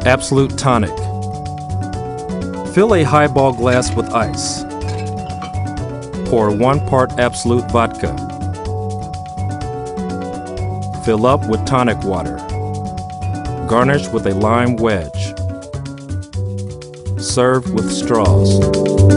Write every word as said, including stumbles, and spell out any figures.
ABSOLUT Tonic. Fill a highball glass with ice. Pour one part ABSOLUT vodka. Fill up with tonic water. Garnish with a lime wedge. Serve with straws.